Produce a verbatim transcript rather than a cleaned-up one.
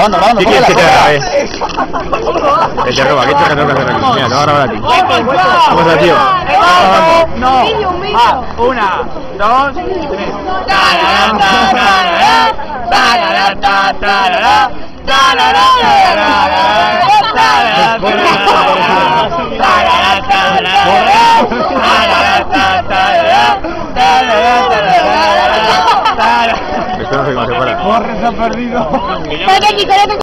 Grabando, grabando, ¿Qué quieres que te haga, eh? Que te roba, ¿qué te tengo que hacer aquí? Mira, te voy a grabar a ti. ¿Cómo estás, tío? No. Ah, una, dos, tres. Esto no sé cómo se para. Corre, se ha perdido.